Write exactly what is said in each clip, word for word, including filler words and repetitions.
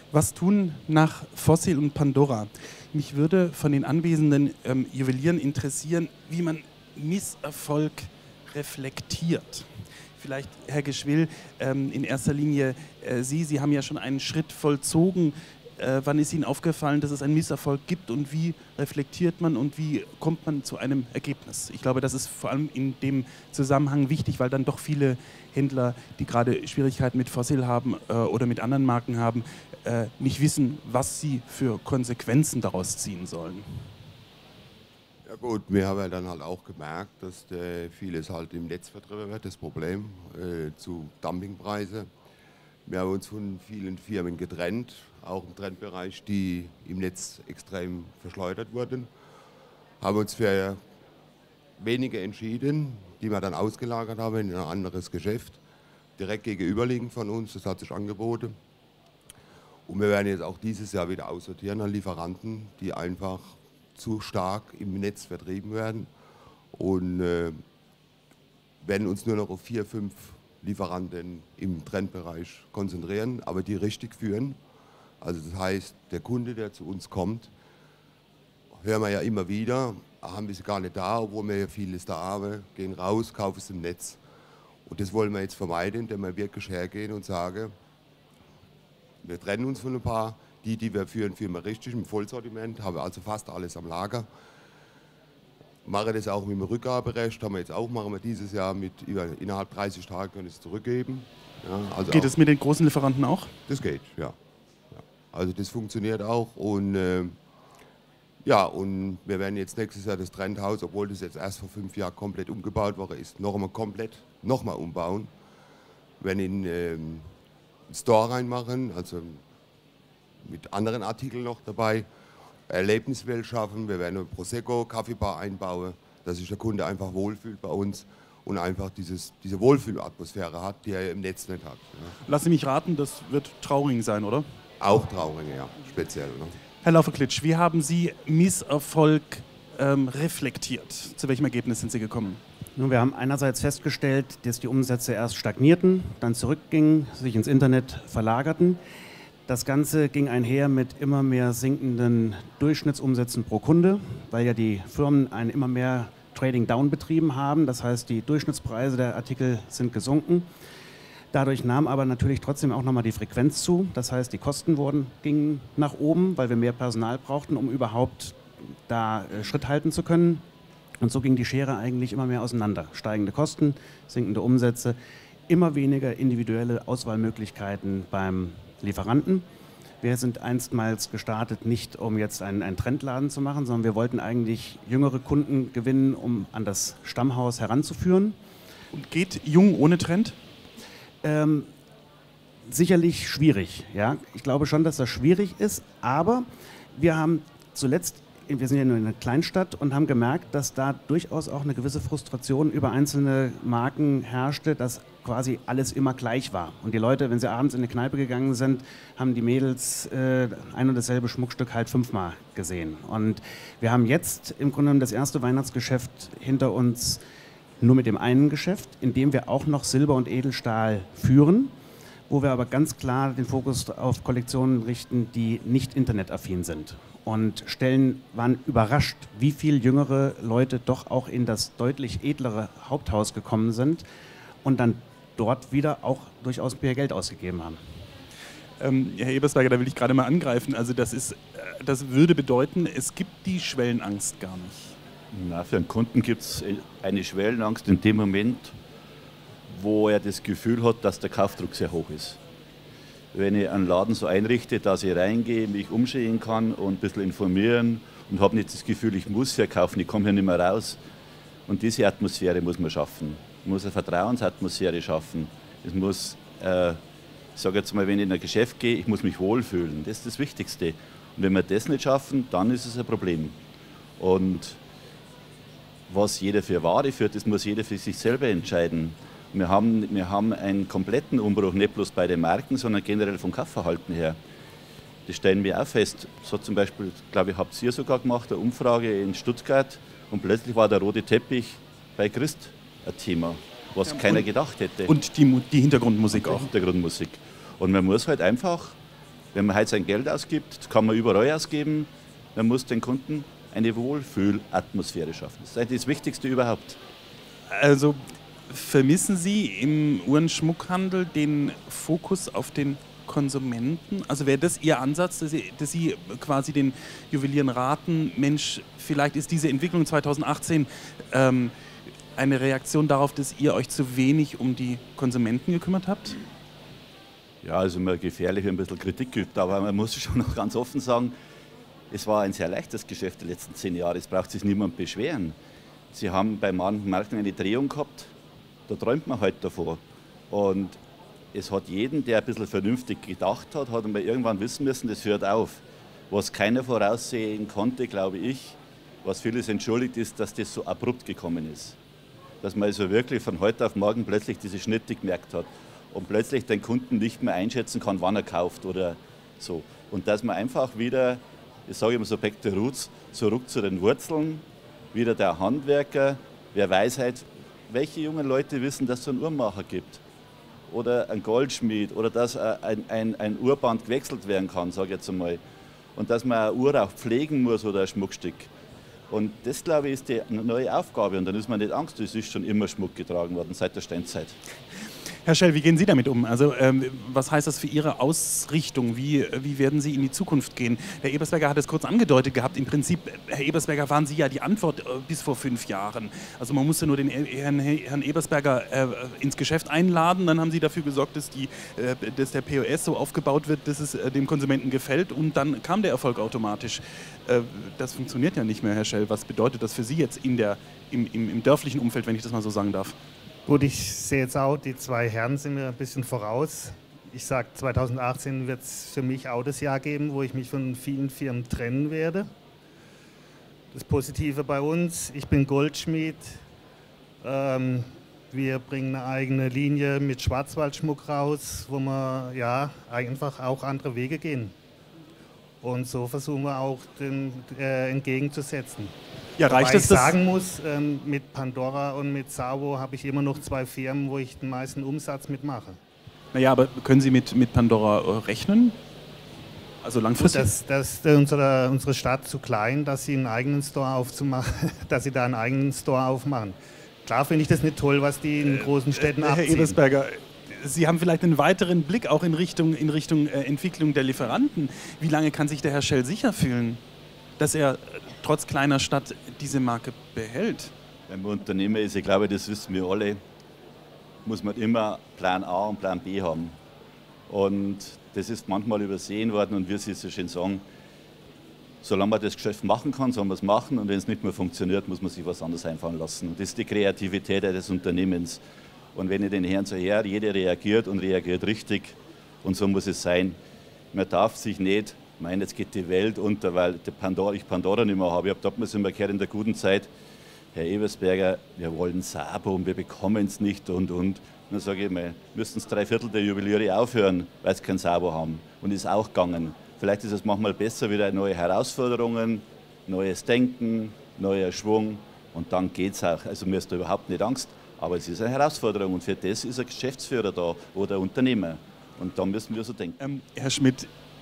Was tun nach Fossil und Pandora? Mich würde von den anwesenden ähm, Juwelieren interessieren, wie man Misserfolg reflektiert. Vielleicht, Herr Geschwill, ähm, in erster Linie äh, Sie, Sie haben ja schon einen Schritt vollzogen. Äh, wann ist Ihnen aufgefallen, dass es einen Misserfolg gibt und wie reflektiert man und wie kommt man zu einem Ergebnis? Ich glaube, das ist vor allem in dem Zusammenhang wichtig, weil dann doch viele Händler, die gerade Schwierigkeiten mit Fossil haben äh, oder mit anderen Marken haben, äh, nicht wissen, was sie für Konsequenzen daraus ziehen sollen. Ja gut, wir haben ja dann halt auch gemerkt, dass äh, vieles halt im Netz vertrieben wird, das Problem äh, zu Dumpingpreise. Wir haben uns von vielen Firmen getrennt, auch im Trendbereich, die im Netz extrem verschleudert wurden. Haben uns für wenige entschieden, die wir dann ausgelagert haben in ein anderes Geschäft, direkt gegenüberliegend von uns, das hat sich angeboten. Und wir werden jetzt auch dieses Jahr wieder aussortieren an Lieferanten, die einfach zu stark im Netz vertrieben werden und äh, werden uns nur noch auf vier, fünf Lieferanten im Trendbereich konzentrieren, aber die richtig führen. Also das heißt, der Kunde, der zu uns kommt, hören wir ja immer wieder, haben wir sie gar nicht da, obwohl wir ja vieles da haben, gehen raus, kaufen es im Netz. Und das wollen wir jetzt vermeiden, indem wir wirklich hergehen und sagen, wir trennen uns von ein paar. Die, die wir führen, führen wir richtig im Vollsortiment, haben also fast alles am Lager. Machen das auch mit dem Rückgaberecht, haben wir jetzt auch, machen wir dieses Jahr mit über, innerhalb dreißig Tagen können wir es zurückgeben. Ja, also geht auch, es mit den großen Lieferanten auch? Das geht, ja. ja. Also das funktioniert auch und äh, ja, und wir werden jetzt nächstes Jahr das Trendhaus, obwohl das jetzt erst vor fünf Jahren komplett umgebaut worden ist, noch einmal komplett, noch mal umbauen. Wir werden in äh, einen Store reinmachen, also mit anderen Artikeln noch dabei, Erlebniswelt schaffen, wir werden eine Prosecco, Kaffeebar einbauen, dass sich der Kunde einfach wohlfühlt bei uns und einfach dieses, diese Wohlfühlatmosphäre hat, die er im Netz nicht hat. Ja. Lass Sie mich raten, das wird Trauring sein, oder? Auch Trauring, ja, speziell. Ne? Herr Lauferklitsch, wie haben Sie Misserfolg ähm, reflektiert? Zu welchem Ergebnis sind Sie gekommen? Nun, wir haben einerseits festgestellt, dass die Umsätze erst stagnierten, dann zurückgingen, sich ins Internet verlagerten. Das Ganze ging einher mit immer mehr sinkenden Durchschnittsumsätzen pro Kunde, weil ja die Firmen ein immer mehr Trading Down betrieben haben. Das heißt, die Durchschnittspreise der Artikel sind gesunken. Dadurch nahm aber natürlich trotzdem auch nochmal die Frequenz zu. Das heißt, die Kosten wurden, gingen nach oben, weil wir mehr Personal brauchten, um überhaupt da äh, Schritt halten zu können. Und so ging die Schere eigentlich immer mehr auseinander. Steigende Kosten, sinkende Umsätze, immer weniger individuelle Auswahlmöglichkeiten beim Lieferanten. Wir sind einstmals gestartet, nicht um jetzt einen, einen Trendladen zu machen, sondern wir wollten eigentlich jüngere Kunden gewinnen, um an das Stammhaus heranzuführen. Und geht jung ohne Trend? Ähm, sicherlich schwierig. Ja? Ich glaube schon, dass das schwierig ist, aber wir haben zuletzt, wir sind ja nur in einer Kleinstadt und haben gemerkt, dass da durchaus auch eine gewisse Frustration über einzelne Marken herrschte, dass quasi alles immer gleich war. Und die Leute, wenn sie abends in eine Kneipe gegangen sind, haben die Mädels äh, ein und dasselbe Schmuckstück halt fünfmal gesehen. Und wir haben jetzt im Grunde genommen das erste Weihnachtsgeschäft hinter uns nur mit dem einen Geschäft, in dem wir auch noch Silber und Edelstahl führen, wo wir aber ganz klar den Fokus auf Kollektionen richten, die nicht internetaffin sind. Und Stellen waren überrascht, wie viele jüngere Leute doch auch in das deutlich edlere Haupthaus gekommen sind und dann dort wieder auch durchaus mehr Geld ausgegeben haben. Ähm, Herr Ebersberger, da will ich gerade mal angreifen. Also das, ist, das würde bedeuten, es gibt die Schwellenangst gar nicht. Na, für einen Kunden gibt es eine Schwellenangst in dem Moment, wo er das Gefühl hat, dass der Kaufdruck sehr hoch ist. Wenn ich einen Laden so einrichte, dass ich reingehe, mich umsehen kann und ein bisschen informieren und habe nicht das Gefühl, ich muss hier kaufen, ich komme hier nicht mehr raus. Und diese Atmosphäre muss man schaffen. Man muss eine Vertrauensatmosphäre schaffen. Es muss, äh, ich sage jetzt mal, wenn ich in ein Geschäft gehe, ich muss mich wohlfühlen. Das ist das Wichtigste. Und wenn wir das nicht schaffen, dann ist es ein Problem. Und was jeder für Ware führt, das muss jeder für sich selber entscheiden. Wir haben, wir haben einen kompletten Umbruch, nicht bloß bei den Marken, sondern generell vom Kaufverhalten her. Das stellen wir auch fest. So zum Beispiel, glaube ich, habt ihr sogar gemacht, eine Umfrage in Stuttgart und plötzlich war der rote Teppich bei Christ ein Thema, was ja, keiner gedacht hätte. Und die, die Hintergrundmusik und die auch. Hintergrundmusik. Und man muss halt einfach, Wenn man heute sein Geld ausgibt, das kann man überall ausgeben, man muss den Kunden eine Wohlfühlatmosphäre schaffen. Das ist eigentlich das Wichtigste überhaupt. Also vermissen Sie im Uhrenschmuckhandel den Fokus auf den Konsumenten? Also wäre das Ihr Ansatz, dass Sie, dass Sie quasi den Juwelieren raten, Mensch, vielleicht ist diese Entwicklung zweitausendachtzehn ähm, eine Reaktion darauf, dass ihr euch zu wenig um die Konsumenten gekümmert habt? Ja, also immer gefährlich, ein bisschen Kritik gibt, aber man muss schon noch ganz offen sagen, es war ein sehr leichtes Geschäft die letzten zehn Jahre, es braucht sich niemand beschweren. Sie haben bei manchen Märkten eine Drehung gehabt, da träumt man halt davor. Und es hat jeden, der ein bisschen vernünftig gedacht hat, hat einmal irgendwann wissen müssen, das hört auf. Was keiner voraussehen konnte, glaube ich, was vieles entschuldigt ist, dass das so abrupt gekommen ist. Dass man also wirklich von heute auf morgen plötzlich diese Schnitte gemerkt hat und plötzlich den Kunden nicht mehr einschätzen kann, wann er kauft oder so. Und dass man einfach wieder, ich sage immer so back to roots, zurück zu den Wurzeln, wieder der Handwerker, wer weiß halt, welche jungen Leute wissen, dass es einen Uhrmacher gibt oder ein Goldschmied oder dass ein, ein, ein Uhrband gewechselt werden kann, sage ich jetzt einmal. Und dass man eine Uhr auch pflegen muss oder ein Schmuckstück. Und das, glaube ich, ist die neue Aufgabe. Und dann ist man nicht Angst, es ist schon immer Schmuck getragen worden, seit der Steinzeit. Herr Schell, wie gehen Sie damit um? Also ähm, was heißt das für Ihre Ausrichtung? Wie, wie werden Sie in die Zukunft gehen? Herr Ebersberger hat es kurz angedeutet gehabt. Im Prinzip, Herr Ebersberger, waren Sie ja die Antwort äh, bis vor fünf Jahren. Also man musste nur den Herrn, Herrn Ebersberger äh, ins Geschäft einladen. Dann haben Sie dafür gesorgt, dass, die, äh, dass der P O S so aufgebaut wird, dass es äh, dem Konsumenten gefällt. Und dann kam der Erfolg automatisch. Äh, das funktioniert ja nicht mehr, Herr Schell. Was bedeutet das für Sie jetzt in der, im, im, im dörflichen Umfeld, wenn ich das mal so sagen darf? Gut, ich sehe jetzt auch, die zwei Herren sind mir ein bisschen voraus. Ich sage, zweitausendachtzehn wird es für mich auch das Jahr geben, wo ich mich von vielen Firmen trennen werde. Das Positive bei uns, ich bin Goldschmied. Ähm, wir bringen eine eigene Linie mit Schwarzwaldschmuck raus, wo wir ja, einfach auch andere Wege gehen. Und so versuchen wir auch den, äh, entgegenzusetzen. Ja, reicht Wobei es, ich das sagen muss, ähm, mit Pandora und mit Savo habe ich immer noch zwei Firmen, wo ich den meisten Umsatz mitmache. Naja, aber können Sie mit, mit Pandora äh, rechnen? Also langfristig? Das, das ist unsere, unsere Stadt zu klein, dass sie einen eigenen Store aufzumachen, dass sie da einen eigenen Store aufmachen. Klar finde ich das nicht toll, was die in großen Städten äh, abziehen. Herr Ebersberger, Sie haben vielleicht einen weiteren Blick auch in Richtung, in Richtung äh, Entwicklung der Lieferanten. Wie lange kann sich der Herr Schell sicher fühlen, dass er äh, trotz kleiner Stadt diese Marke behält? Beim Unternehmer ist, ich glaube, das wissen wir alle, muss man immer Plan A und Plan B haben. Und das ist manchmal übersehen worden und wie Sie so schön sagen, solange man das Geschäft machen kann, soll man es machen und wenn es nicht mehr funktioniert, muss man sich was anderes einfallen lassen. Und das ist die Kreativität des Unternehmens. Und wenn ich den Herrn so her, jeder reagiert und reagiert richtig und so muss es sein. Man darf sich nicht, ich meine, jetzt geht die Welt unter, weil die Pandora, ich Pandora nicht mehr habe. Ich habe damals immer gehört in der guten Zeit, Herr Ebersberger, wir wollen Sabo und wir bekommen es nicht und und. Und dann sage ich mal, müssten es drei Viertel der Juweliere aufhören, weil sie kein Sabo haben. Und ist auch gegangen. Vielleicht ist es manchmal besser, wieder neue Herausforderungen, neues Denken, neuer Schwung und dann geht es auch. Also mir ist da überhaupt nicht Angst, aber es ist eine Herausforderung und für das ist ein Geschäftsführer da oder ein Unternehmer. Und da müssen wir so denken. Ähm, Herr Schmidt,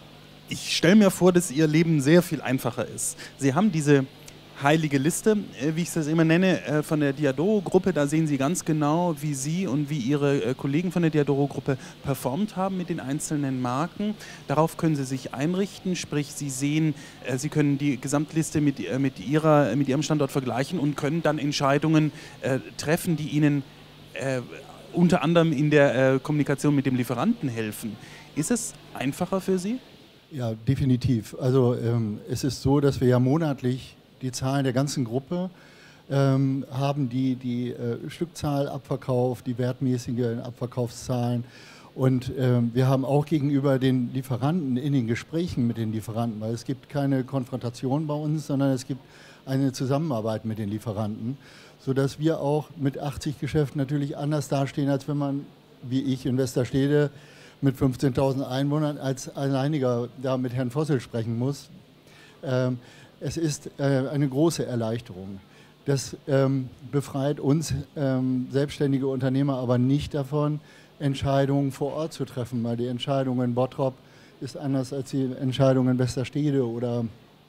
ich stelle mir vor, dass Ihr Leben sehr viel einfacher ist. Sie haben diese heilige Liste, wie ich das immer nenne, von der Diadoro-Gruppe. Da sehen Sie ganz genau, wie Sie und wie Ihre Kollegen von der Diadoro-Gruppe performt haben mit den einzelnen Marken. Darauf können Sie sich einrichten, sprich Sie sehen, Sie können die Gesamtliste mit, mit, ihrer, mit Ihrem Standort vergleichen und können dann Entscheidungen äh, treffen, die Ihnen äh, unter anderem in der äh, Kommunikation mit dem Lieferanten helfen. Ist es einfacher für Sie? Ja, definitiv. Also ähm, es ist so, dass wir ja monatlich die Zahlen der ganzen Gruppe ähm, haben, die die äh, Stückzahl abverkauft, die wertmäßigen Abverkaufszahlen. Und ähm, wir haben auch gegenüber den Lieferanten in den Gesprächen mit den Lieferanten, weil es gibt keine Konfrontation bei uns, sondern es gibt eine Zusammenarbeit mit den Lieferanten, sodass wir auch mit achtzig Geschäften natürlich anders dastehen, als wenn man, wie ich in Westerstede, mit fünfzehntausend Einwohnern als Alleiniger da mit Herrn Vossel sprechen muss. Ähm, Es ist äh, eine große Erleichterung. Das ähm, befreit uns ähm, selbstständige Unternehmer aber nicht davon, Entscheidungen vor Ort zu treffen, weil die Entscheidungen in Bottrop ist anders als die Entscheidung in Westerstede oder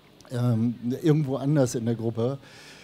ähm, irgendwo anders in der Gruppe.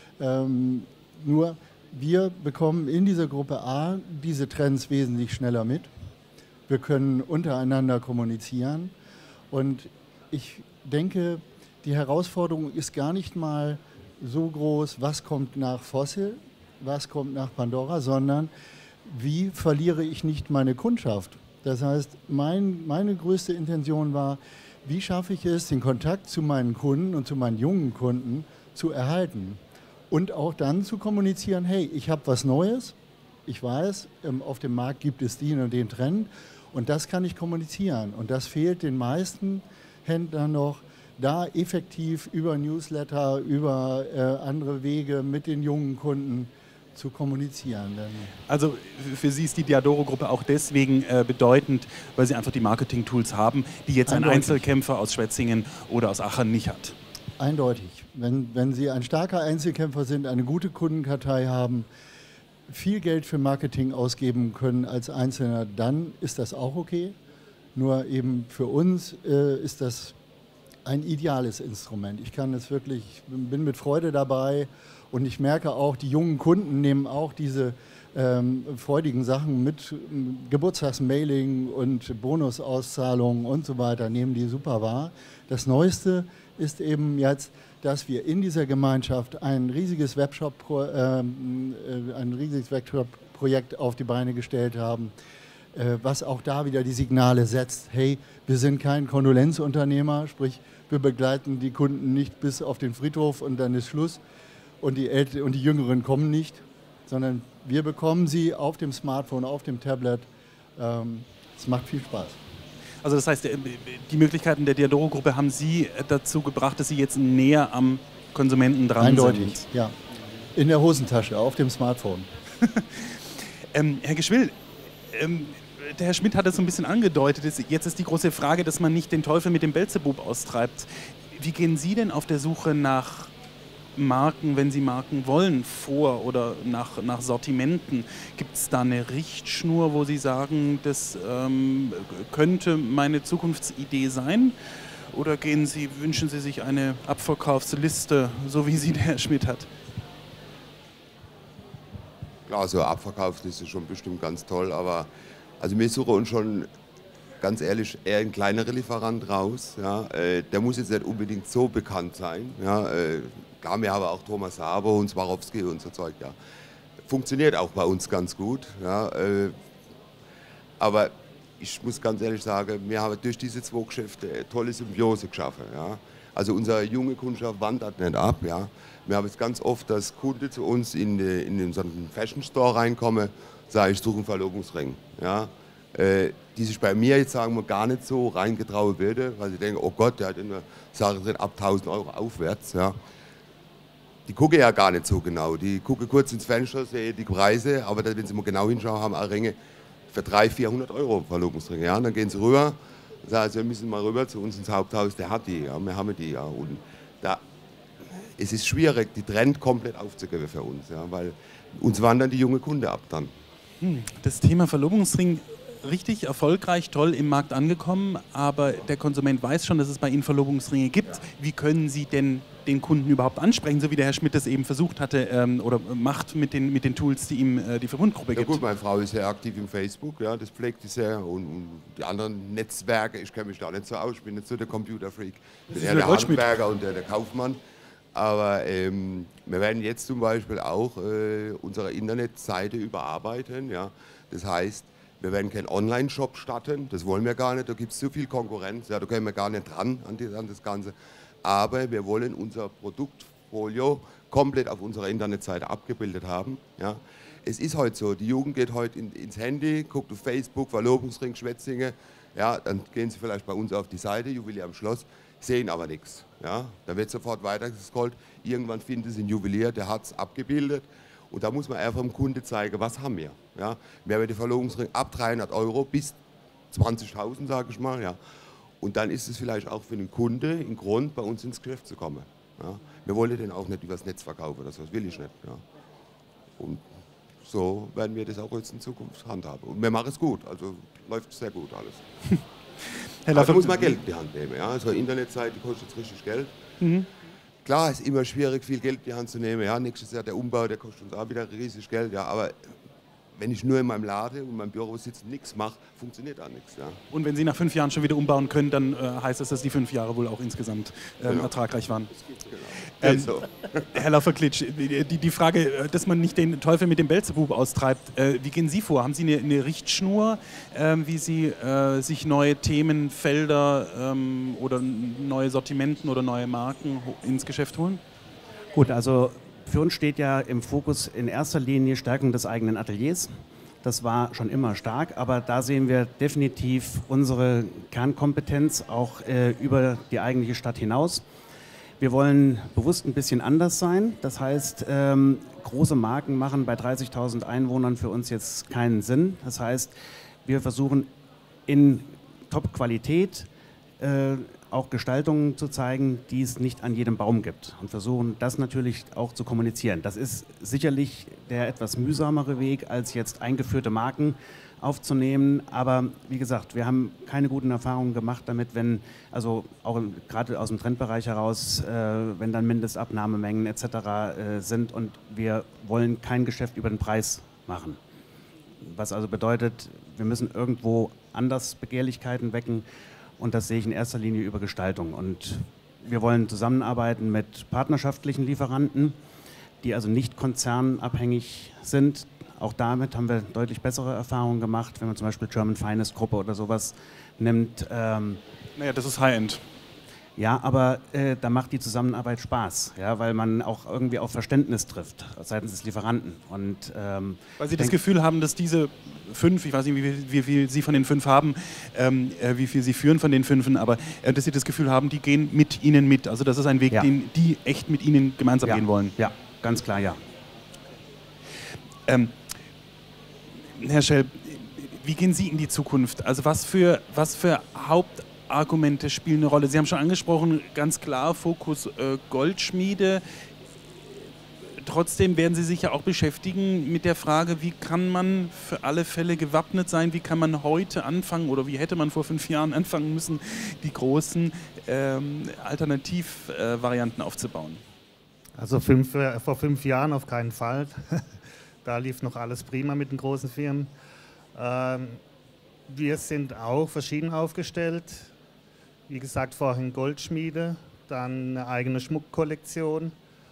Ähm, nur wir bekommen in dieser Gruppe A diese Trends wesentlich schneller mit. Wir können untereinander kommunizieren und ich denke, die Herausforderung ist gar nicht mal so groß, was kommt nach Fossil, was kommt nach Pandora, sondern wie verliere ich nicht meine Kundschaft? Das heißt, mein, meine größte Intention war, wie schaffe ich es, den Kontakt zu meinen Kunden und zu meinen jungen Kunden zu erhalten und auch dann zu kommunizieren, hey, ich habe was Neues, ich weiß, auf dem Markt gibt es den und den Trend und das kann ich kommunizieren und das fehlt den meisten Händlern noch, da effektiv über Newsletter, über äh, andere Wege mit den jungen Kunden zu kommunizieren. Also für Sie ist die Diadoro-Gruppe auch deswegen äh, bedeutend, weil Sie einfach die Marketing-Tools haben, die jetzt ein Eindeutig. Einzelkämpfer aus Schwetzingen oder aus Aachen nicht hat. Eindeutig. Wenn, wenn Sie ein starker Einzelkämpfer sind, eine gute Kundenkartei haben, viel Geld für Marketing ausgeben können als Einzelner, dann ist das auch okay. Nur eben für uns äh, ist das ein ideales Instrument. Ich kann es wirklich, ich bin mit Freude dabei und ich merke auch, die jungen Kunden nehmen auch diese ähm, freudigen Sachen mit, Geburtstagsmailing und Bonusauszahlungen und so weiter, nehmen die super wahr. Das Neueste ist eben jetzt, dass wir in dieser Gemeinschaft ein riesiges Webshop, ähm, ein riesiges Webshop-Projekt auf die Beine gestellt haben, äh, was auch da wieder die Signale setzt, hey, wir sind kein Kondolenzunternehmer, sprich, wir begleiten die Kunden nicht bis auf den Friedhof und dann ist Schluss und die Älte und die Jüngeren kommen nicht, sondern wir bekommen sie auf dem Smartphone, auf dem Tablet. Ähm, es macht viel Spaß. Also das heißt, die Möglichkeiten der Diadoro-Gruppe haben Sie dazu gebracht, dass Sie jetzt näher am Konsumenten dran Eindeutig, sind? Eindeutig, ja. In der Hosentasche, auf dem Smartphone. ähm, Herr Geschwill, ähm, der Herr Schmidt hat es so ein bisschen angedeutet. Jetzt ist die große Frage, dass man nicht den Teufel mit dem Beelzebub austreibt. Wie gehen Sie denn auf der Suche nach Marken, wenn Sie Marken wollen, vor oder nach, nach Sortimenten? Gibt es da eine Richtschnur, wo Sie sagen, das ähm, könnte meine Zukunftsidee sein? Oder gehen Sie, wünschen Sie sich eine Abverkaufsliste, so wie sie der Herr Schmidt hat? Klar, so eine Abverkaufsliste ist schon bestimmt ganz toll, aber also wir suchen uns schon, ganz ehrlich, eher ein kleinerer Lieferant raus. Ja. Äh, der muss jetzt nicht unbedingt so bekannt sein. Ja. Äh, klar, wir haben auch Thomas Sabo und Swarovski und so Zeug. Ja. Funktioniert auch bei uns ganz gut. Ja. Äh, aber ich muss ganz ehrlich sagen, wir haben durch diese zwei Geschäfte eine tolle Symbiose geschaffen. Ja. Also unsere junge Kundschaft wandert nicht ab. Ja. Wir haben es ganz oft, dass Kunden zu uns in, die, in den Fashion Store reinkommen, sage ich, suche einen Verlobungsring. Ja. Äh, die sich bei mir jetzt sagen wir gar nicht so reingetraut würde, weil sie denken, oh Gott, der hat eine Sache drin ab tausend Euro aufwärts. Ja. Die gucken ja gar nicht so genau. Die gucken kurz ins Fenster, sehen die Preise, aber dann, wenn sie mal genau hinschauen, haben auch Ringe für dreihundert, vierhundert Euro Verlobungsringe. Ja. Und dann gehen sie rüber und sagen, sie müssen mal rüber zu uns ins Haupthaus, der hat die, ja. Wir haben die. Ja. Und da, es ist schwierig, die Trend komplett aufzugeben für uns, ja, weil uns wandern die junge Kunde ab dann. Das Thema Verlobungsring, richtig erfolgreich, toll im Markt angekommen, aber der Konsument weiß schon, dass es bei Ihnen Verlobungsringe gibt. Wie können Sie denn den Kunden überhaupt ansprechen, so wie der Herr Schmidt das eben versucht hatte ähm, oder macht mit den, mit den Tools, die ihm äh, die Verbundgruppe ja, gibt? Gut, meine Frau ist sehr aktiv im Facebook, ja, das pflegt sie sehr und, und die anderen Netzwerke, ich kenne mich da nicht so aus, ich bin nicht so der Computerfreak, ich bin eher der Handwerker und der, der Kaufmann. Aber ähm, wir werden jetzt zum Beispiel auch äh, unsere Internetseite überarbeiten. Ja. Das heißt, wir werden keinen Online-Shop starten, das wollen wir gar nicht, da gibt es so viel Konkurrenz, ja, da können wir gar nicht dran an, die, an das Ganze. Aber wir wollen unser Produktfolio komplett auf unserer Internetseite abgebildet haben. Ja. Es ist heute so, die Jugend geht heute in, ins Handy, guckt auf Facebook, Verlobungsring, Schwetzinge, ja, dann gehen sie vielleicht bei uns auf die Seite, Juwelier am Schloss, sehen aber nichts. Ja. Dann wird sofort weitergescrollt, irgendwann finden sie einen Juwelier, der hat es abgebildet. Und da muss man einfach dem Kunde zeigen, was haben wir. Ja. Wir haben den Verlobungsring ab dreihundert Euro bis zwanzigtausend, sage ich mal. Ja. Und dann ist es vielleicht auch für den Kunde ein Grund, bei uns ins Geschäft zu kommen. Ja. Wir wollen den auch nicht übers Netz verkaufen, das will ich nicht. Ja. Und so werden wir das auch jetzt in Zukunft handhaben. Und wir machen es gut, also läuft sehr gut alles. Herr Da muss man Geld in die Hand nehmen. Ja? So eine Internetseite kostet jetzt richtig Geld. Mhm. Klar, es ist immer schwierig, viel Geld in die Hand zu nehmen. Ja, nächstes Jahr der Umbau, der kostet uns auch wieder riesig Geld. Ja, aber wenn ich nur in meinem Laden und in meinem Büro sitze und nichts mache, funktioniert auch nichts. Ja. Und wenn Sie nach fünf Jahren schon wieder umbauen können, dann äh, heißt das, dass die fünf Jahre wohl auch insgesamt ähm, Genau. ertragreich waren. Genau. Ähm, Also. Herr Laufer-Klitsch, die, die Frage, dass man nicht den Teufel mit dem Beelzebub austreibt, äh, wie gehen Sie vor? Haben Sie eine, eine Richtschnur, äh, wie Sie äh, sich neue Themenfelder ähm, oder neue Sortimenten oder neue Marken ins Geschäft holen? Gut, also für uns steht ja im Fokus in erster Linie Stärkung des eigenen Ateliers. Das war schon immer stark, aber da sehen wir definitiv unsere Kernkompetenz auch äh, über die eigentliche Stadt hinaus. Wir wollen bewusst ein bisschen anders sein. Das heißt, ähm, große Marken machen bei dreißigtausend Einwohnern für uns jetzt keinen Sinn. Das heißt, wir versuchen in Top-Qualität äh, auch Gestaltungen zu zeigen, die es nicht an jedem Baum gibt und versuchen das natürlich auch zu kommunizieren. Das ist sicherlich der etwas mühsamere Weg, als jetzt eingeführte Marken aufzunehmen, aber wie gesagt, wir haben keine guten Erfahrungen gemacht damit, wenn, also auch gerade aus dem Trendbereich heraus, äh, wenn dann Mindestabnahmemengen et cetera äh, sind und wir wollen kein Geschäft über den Preis machen. Was also bedeutet, wir müssen irgendwo anders Begehrlichkeiten wecken. Und das sehe ich in erster Linie über Gestaltung. Und wir wollen zusammenarbeiten mit partnerschaftlichen Lieferanten, die also nicht konzernabhängig sind. Auch damit haben wir deutlich bessere Erfahrungen gemacht, wenn man zum Beispiel German Finest Gruppe oder sowas nimmt. Ähm, Naja, das ist High-End. ja, aber äh, da macht die Zusammenarbeit Spaß, ja, weil man auch irgendwie auf Verständnis trifft seitens des Lieferanten. Und, ähm, Weil Sie das Gefühl haben, dass diese fünf, ich weiß nicht, wie viel, wie viel Sie von den fünf haben, ähm, äh, wie viel Sie führen von den fünfen, aber äh, dass Sie das Gefühl haben, die gehen mit Ihnen mit. Also das ist ein Weg, Ja. den die echt mit Ihnen gemeinsam ja, gehen wollen. Ja, ganz klar, ja. Ähm, Herr Schell, wie gehen Sie in die Zukunft? Also was für, was für Hauptargumente spielen eine Rolle? Sie haben schon angesprochen, ganz klar Fokus äh, Goldschmiede. Trotzdem werden Sie sich ja auch beschäftigen mit der Frage, wie kann man für alle Fälle gewappnet sein, wie kann man heute anfangen oder wie hätte man vor fünf Jahren anfangen müssen, die großen ähm, Alternativvarianten äh, aufzubauen? Also fünf, äh, vor fünf Jahren auf keinen Fall. Da lief noch alles prima mit den großen Firmen. Ähm, wir sind auch verschieden aufgestellt. Wie gesagt, vorhin Goldschmiede, dann eine eigene Schmuckkollektion.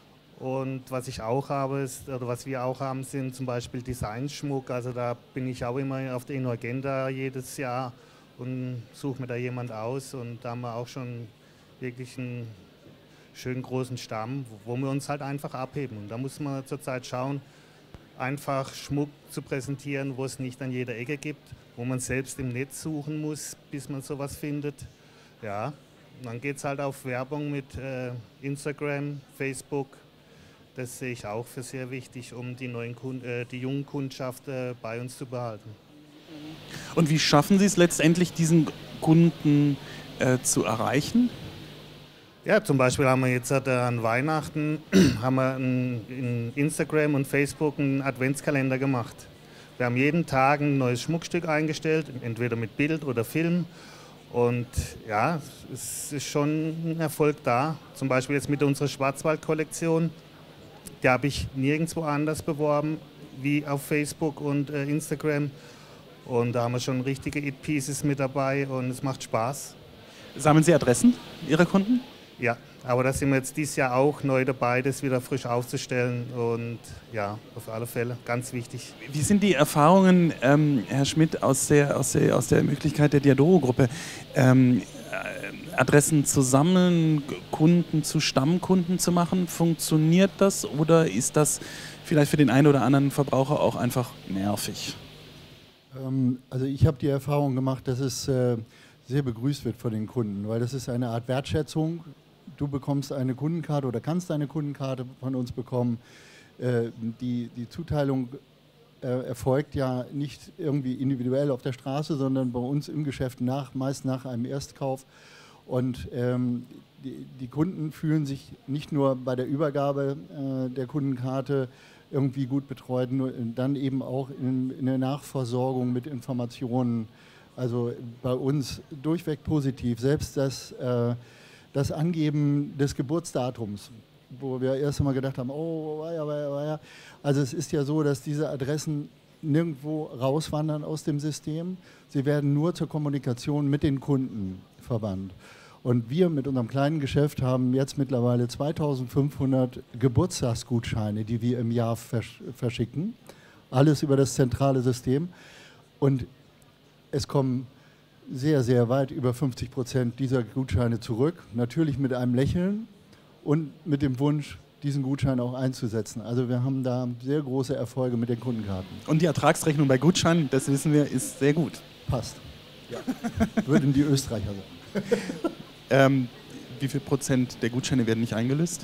Und was ich auch habe, ist, oder was wir auch haben, sind zum Beispiel Designschmuck. Also da bin ich auch immer auf der InnoAgenda jedes Jahr und suche mir da jemand aus. Und da haben wir auch schon wirklich einen schönen großen Stamm, wo wir uns halt einfach abheben. Und da muss man zurzeit schauen, einfach Schmuck zu präsentieren, wo es nicht an jeder Ecke gibt, wo man selbst im Netz suchen muss, bis man sowas findet. Ja, und dann geht es halt auf Werbung mit äh, Instagram, Facebook. Das sehe ich auch für sehr wichtig, um die, neuen Kund äh, die jungen Kundschaft äh, bei uns zu behalten. Und wie schaffen Sie es letztendlich, diesen Kunden äh, zu erreichen? Ja, zum Beispiel haben wir jetzt äh, an Weihnachten haben wir ein, in Instagram und Facebook einen Adventskalender gemacht. Wir haben jeden Tag ein neues Schmuckstück eingestellt, entweder mit Bild oder Film. Und ja, es ist schon ein Erfolg da. Zum Beispiel jetzt mit unserer Schwarzwald-Kollektion. Die habe ich nirgendwo anders beworben, wie auf Facebook und äh, Instagram. Und da haben wir schon richtige It-Pieces mit dabei und es macht Spaß. Sammeln Sie Adressen Ihrer Kunden? Ja, aber da sind wir jetzt dieses Jahr auch neu dabei, das wieder frisch aufzustellen. Und ja, auf alle Fälle ganz wichtig. Wie sind die Erfahrungen, ähm, Herr Schmidt, aus der, aus der, aus der Möglichkeit der Diadoro-Gruppe? Ähm, Adressen zu sammeln, Kunden zu Stammkunden zu machen, funktioniert das oder ist das vielleicht für den einen oder anderen Verbraucher auch einfach nervig? Ähm, also ich habe die Erfahrung gemacht, dass es äh, sehr begrüßt wird von den Kunden, weil das ist eine Art Wertschätzung. Du bekommst eine Kundenkarte oder kannst eine Kundenkarte von uns bekommen. Äh, die, die Zuteilung äh, erfolgt ja nicht irgendwie individuell auf der Straße, sondern bei uns im Geschäft nach, meist nach einem Erstkauf. Und ähm, die, die Kunden fühlen sich nicht nur bei der Übergabe äh, der Kundenkarte irgendwie gut betreut, nur dann eben auch in, in der Nachversorgung mit Informationen Also bei uns durchweg positiv. Selbst das, äh, das Angeben des Geburtsdatums, wo wir erst einmal gedacht haben, oh, weia, weia, weia. Also es ist ja so, dass diese Adressen nirgendwo rauswandern aus dem System. Sie werden nur zur Kommunikation mit den Kunden verwandt. Und wir mit unserem kleinen Geschäft haben jetzt mittlerweile zweitausendfünfhundert Geburtstagsgutscheine, die wir im Jahr versch verschicken. Alles über das zentrale System. Und es kommen sehr, sehr weit über fünfzig Prozent dieser Gutscheine zurück. Natürlich mit einem Lächeln und mit dem Wunsch, diesen Gutschein auch einzusetzen. Also wir haben da sehr große Erfolge mit den Kundenkarten. Und die Ertragsrechnung bei Gutscheinen, das wissen wir, ist sehr gut. Passt. Ja. Würden die Österreicher sagen. ähm, wie viel Prozent der Gutscheine werden nicht eingelöst?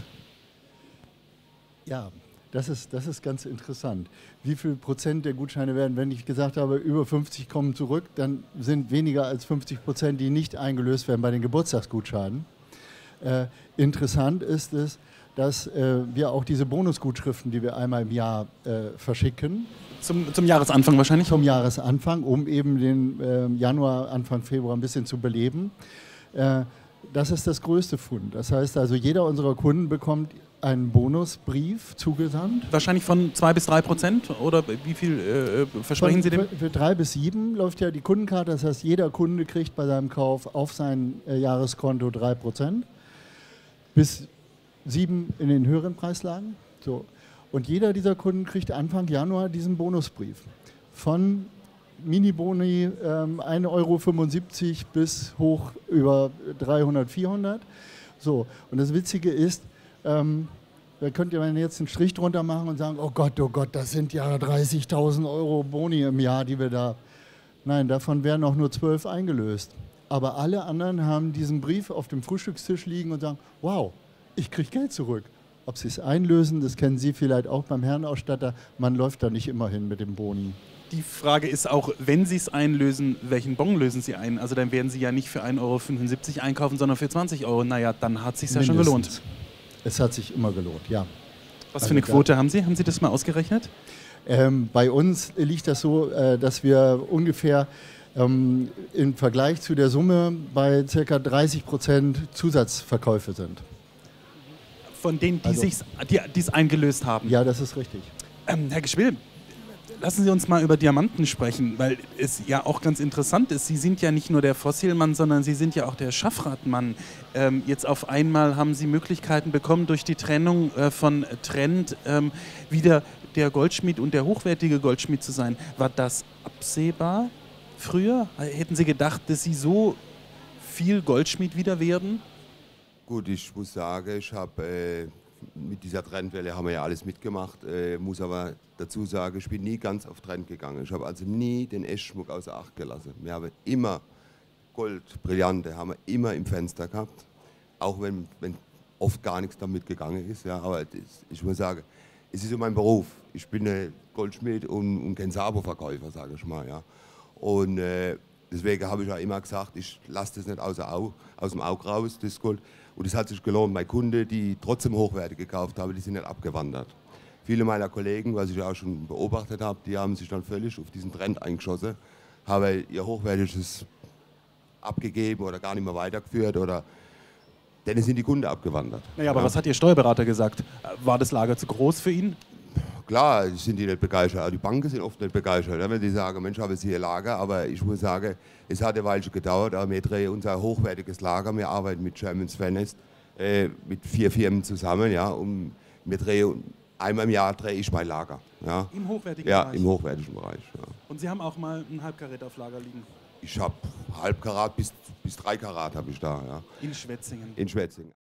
Ja, das ist, das ist ganz interessant. Wie viel Prozent der Gutscheine werden, wenn ich gesagt habe, über fünfzig kommen zurück, dann sind weniger als fünfzig Prozent, die nicht eingelöst werden bei den Geburtstagsgutscheinen. Äh, interessant ist es, dass äh, wir auch diese Bonusgutschriften, die wir einmal im Jahr äh, verschicken. Zum, zum Jahresanfang wahrscheinlich? Zum Jahresanfang, um eben den äh, Januar, Anfang Februar ein bisschen zu beleben. Äh, das ist das größte Fund. Das heißt also, jeder unserer Kunden bekommt einen Bonusbrief zugesandt. Wahrscheinlich von zwei bis drei Prozent? Oder wie viel äh, versprechen von, Sie dem? Für, für drei bis sieben läuft ja die Kundenkarte. Das heißt, jeder Kunde kriegt bei seinem Kauf auf sein äh, Jahreskonto drei Prozent. Bis sieben in den höheren Preislagen. So. Und jeder dieser Kunden kriegt Anfang Januar diesen Bonusbrief. Von Mini-Boni ähm, ein Euro fünfundsiebzig bis hoch über dreihundert, vierhundert. So. Und das Witzige ist, ähm, da könnt ihr jetzt einen Strich drunter machen und sagen, oh Gott, oh Gott, das sind ja dreißigtausend Euro Boni im Jahr, die wir da... Nein, davon werden auch nur zwölf eingelöst. Aber alle anderen haben diesen Brief auf dem Frühstückstisch liegen und sagen, wow, ich kriege Geld zurück. Ob sie es einlösen, das kennen Sie vielleicht auch beim Herrenausstatter, man läuft da nicht immer hin mit dem Boni. Die Frage ist auch, wenn Sie es einlösen, welchen Bon lösen Sie ein? Also dann werden Sie ja nicht für ein Euro fünfundsiebzig einkaufen, sondern für zwanzig Euro. Naja, dann hat es sich ja schon gelohnt. Es hat sich immer gelohnt, ja. Was für eine Quote haben Sie? Haben Sie das mal ausgerechnet? Ähm, bei uns liegt das so, äh, dass wir ungefähr ähm, im Vergleich zu der Summe bei ca. dreißig Prozent Zusatzverkäufe sind. Von denen, die Also, es die, die's eingelöst haben? Ja, das ist richtig. Ähm, Herr Geschwill, lassen Sie uns mal über Diamanten sprechen, weil es ja auch ganz interessant ist. Sie sind ja nicht nur der Fossilmann, sondern Sie sind ja auch der Schaffratmann. Ähm, jetzt auf einmal haben Sie Möglichkeiten bekommen, durch die Trennung äh, von Trend ähm, wieder der Goldschmied und der hochwertige Goldschmied zu sein. War das absehbar früher? Hätten Sie gedacht, dass Sie so viel Goldschmied wieder werden? Gut, ich muss sagen, ich habe äh, mit dieser Trendwelle haben wir ja alles mitgemacht, äh, muss aber dazu sagen, ich bin nie ganz auf Trend gegangen. Ich habe also nie den Eschschmuck außer Acht gelassen. Wir haben immer Gold, Brillante, haben wir immer im Fenster gehabt, auch wenn, wenn oft gar nichts damit gegangen ist. Ja, aber das, ich muss sagen, es ist so mein Beruf. Ich bin ein Goldschmied und, und kein Sabo-Verkäufer, sage ich mal. Ja. Und äh, deswegen habe ich ja immer gesagt, ich lasse das nicht außer Au, aus dem Auge raus, das Gold. Und es hat sich gelohnt. Meine Kunden, die trotzdem hochwertig gekauft haben, die sind nicht abgewandert. Viele meiner Kollegen, was ich auch schon beobachtet habe, die haben sich dann völlig auf diesen Trend eingeschossen, haben ihr hochwertiges abgegeben oder gar nicht mehr weitergeführt. Oder dann sind die Kunden abgewandert. Naja, aber ja. was hat Ihr Steuerberater gesagt? War das Lager zu groß für ihn? Klar, sind die nicht begeistert. Auch die Banken sind oft nicht begeistert, wenn die sagen, Mensch, habe ich hier Lager. Aber ich muss sagen, es hat eine Weile gedauert. Aber wir drehen unser hochwertiges Lager. Wir arbeiten mit German Svenest, äh, mit vier Firmen zusammen. Ja, und wir drehen, einmal im Jahr drehe ich mein Lager. Ja. Im hochwertigen ja, Bereich? Ja, im hochwertigen Bereich. Ja. Und Sie haben auch mal ein Halbkarat auf Lager liegen? Ich habe Halbkarat bis, bis drei Karat habe ich da. Ja. In Schwetzingen? In Schwetzingen.